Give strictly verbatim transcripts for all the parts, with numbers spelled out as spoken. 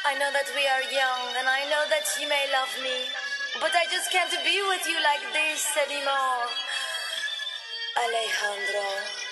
I know that we are young, and I know that you may love me, but I just can't be with you like this anymore. Alejandro.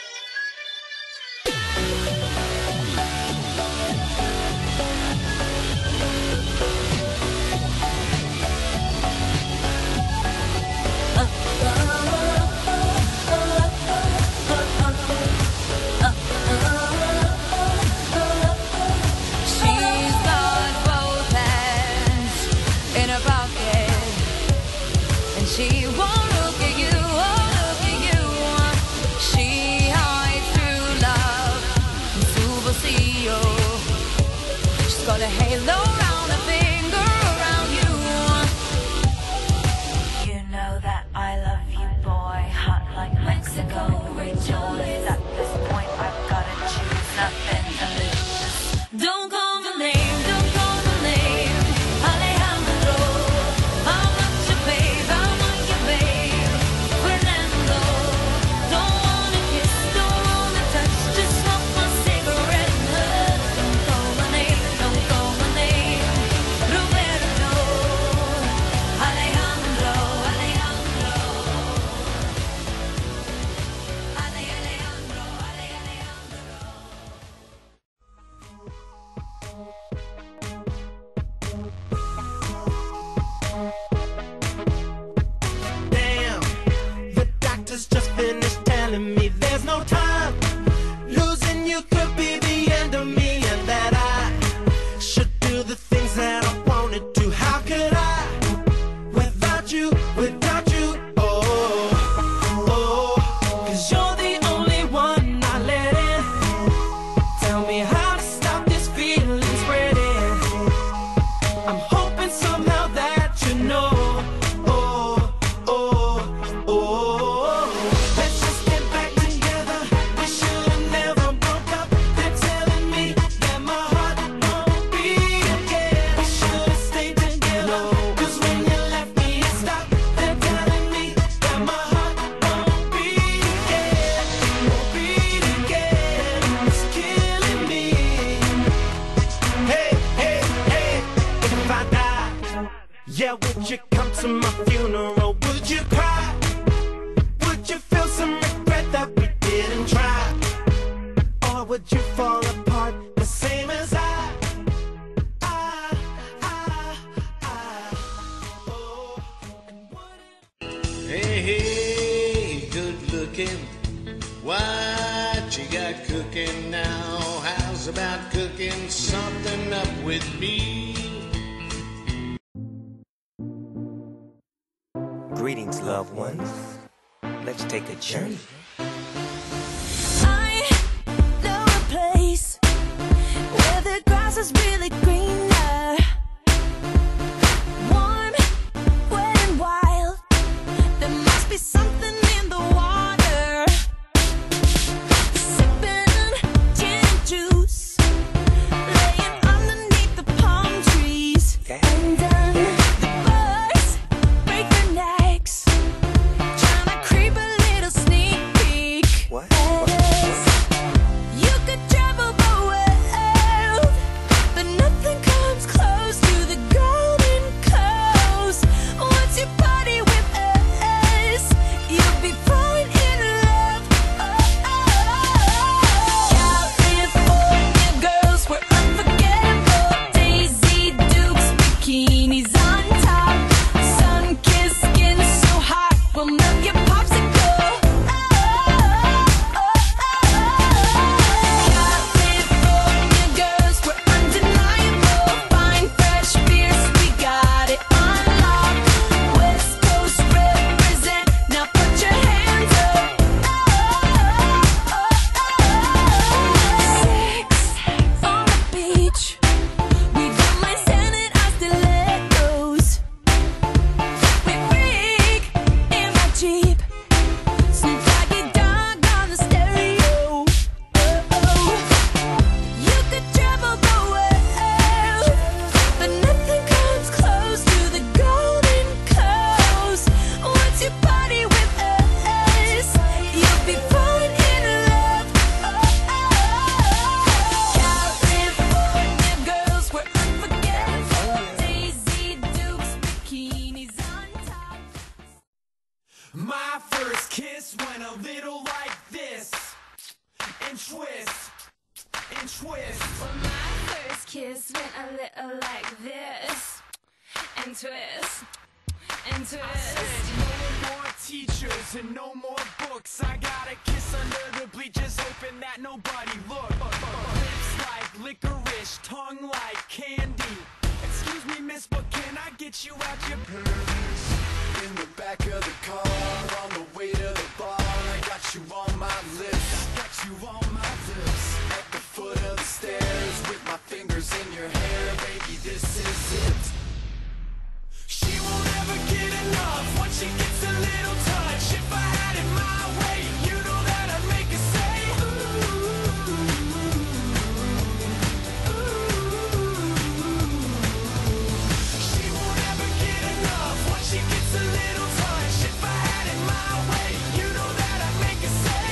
She won't look at you, oh look at you. She hides through love and superseo. She's got a halo around her finger around you. You know that I love you, boy, hot like Mexico. Rejoice, at this point I've gotta choose nothing delicious. Don't call the name, don't call the name, Alejandro. I'm not your babe, I'm not your babe, Fernando. Don't wanna kiss, don't wanna touch, just smoke my cigarette. Don't call my name, don't call my name, Roberto. Alejandro, Alejandro. Ale, Alejandro, Ale, Alejandro. Damn, the doctor's just finished telling me there's no time. Losing you could be the end of me, and that I should do the things that I wanted to. How could I, without you, without you? Oh, oh, cause you're the only one I let in. Tell me how to stop this feeling spreading. I'm hoping somehow that you know. Oh, oh, oh. Let's just get back together. We should have never broke up. They're telling me that my heart won't beat again. We should have stayed together. Cause when you left me, it stopped. They're telling me that my heart won't beat again. Won't beat again. It's killing me. Hey, hey, hey, if I die, yeah, would you come to my funeral? Would you cry? Would you feel some regret that we didn't try? Or would you fall apart the same as I? I, I, I, oh, and wouldn't Hey, hey, good looking. What you got cooking now? How's about cooking something up with me? Greetings, loved ones. Let's take a journey. I know a place where the grass is really greener, warm, wet and wild. There must be something in the water. Sipping gin and juice, laying underneath the palm trees. And um, the birds break their necks, trying to creep a little sneak peek. What? You could travel the world, but nothing comes kiss went a little like this, and twist, and twist. I said no more teachers and no more books. I got a kiss under the bleachers, hoping that nobody looked. Lips like licorice, tongue like candy. Excuse me, miss, but can I get you out your pants? In the back of the car, on the way to the bar, I got you on my lips, I got you on my lips. at the foot of the stairs, with my fingers in your hair, baby, this is it. She won't ever get enough once she gets a little touch. If I had it my way, you know that I'd make her say ooh, ooh. She won't ever get enough once she gets a little touch. If I had it my way, you know that I'd make her say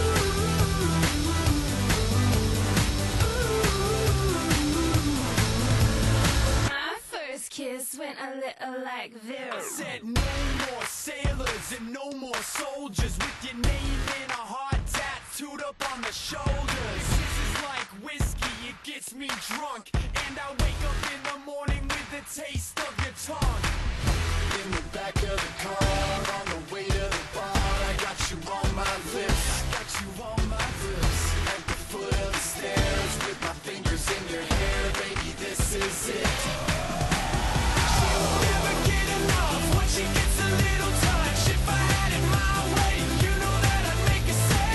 ooh, ooh. My first kiss went a little like I this. said no more sailors and no more soldiers with your name in a heart tattooed up on the shoulders. This is like whiskey, it gets me drunk, and I wake up in the morning with the taste of your tongue. In the back of the car, on the way to the bar, I got you on my lips, I got you on my lips. at the foot of the stairs, with my fingers in your hair, baby, this is it. She won't ever get enough once she gets a little touch. If I had it my way, you know that I'd make her say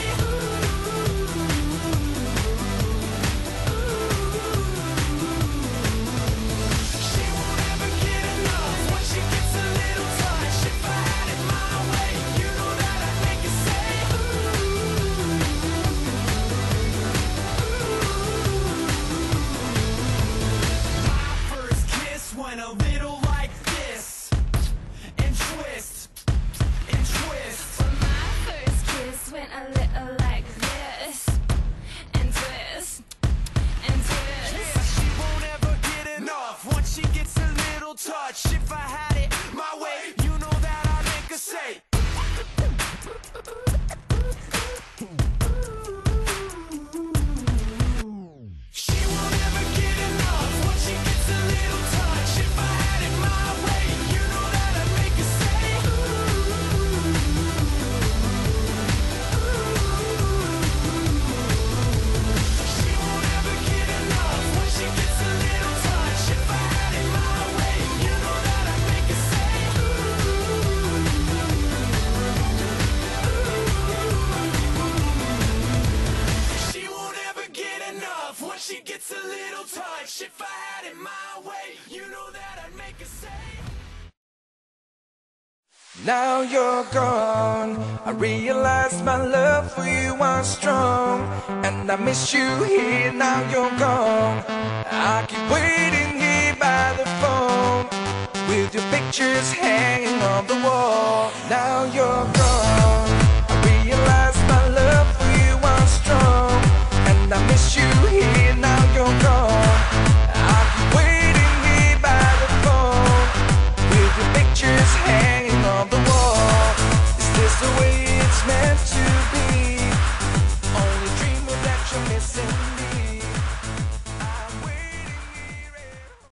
she won't ever get enough once she gets a little touch. If I had it my way, you know that I'd make her say my first kiss went a little like this, and twist, and twist. My first kiss went a little like this, and twist, and twist. Yeah, she won't ever get enough once she gets a little touch. If I had it my way, you know that I'd make her say she won't ever get enough once she gets a little touch. If I had it my way, you know that I'd make her say she won't ever get enough once she gets a little touch. If I had it my way, you know that I'd make her say she won't ever get enough once she gets a little touch. If I had it my way, you know that I'd make her say Now you're gone. I realize my love for you was strong, and I miss you here. Now you're gone. I keep waiting here by the phone with your pictures hanging on the wall. Now you're gone.